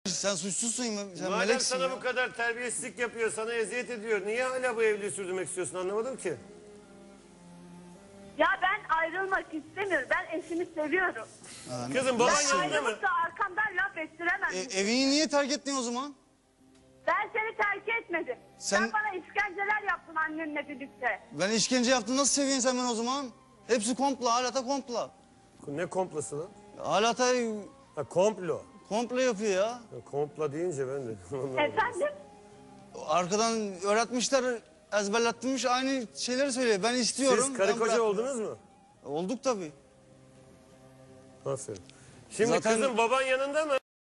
Sen suçsuzsun, sen Madem meleksin sana ya. bu kadar terbiyesizlik yapıyor, sana eziyet ediyor, niye hala bu evliliği sürdürmek istiyorsun anlamadım ki. Ya ben ayrılmak istemiyorum. Ben eşimi seviyorum. Kızım baban Ben yanında mı? ayrılıp da arkamdan laf ettiremem. Evini niye terk ettin o zaman? Ben seni terk etmedim. Sen- Sen bana işkenceler yaptın annenle birlikte. Ben işkence yaptım, nasıl seviyorsun sen beni o zaman? Hepsi komplo, halata komplo. Ne komplosu lan? Halata Ha komplo. komplo yapıyor ya. Ya, komplo deyince ben de anlamadım. Efendim? Arkadan öğretmişler, ezberlettirmiş, aynı şeyleri söylüyor. Ben istiyorum. Siz karı ben koca bırakmıyorum. oldunuz mu? Olduk tabii. Aferin. Şimdi Zaten- kızım baban yanında mı?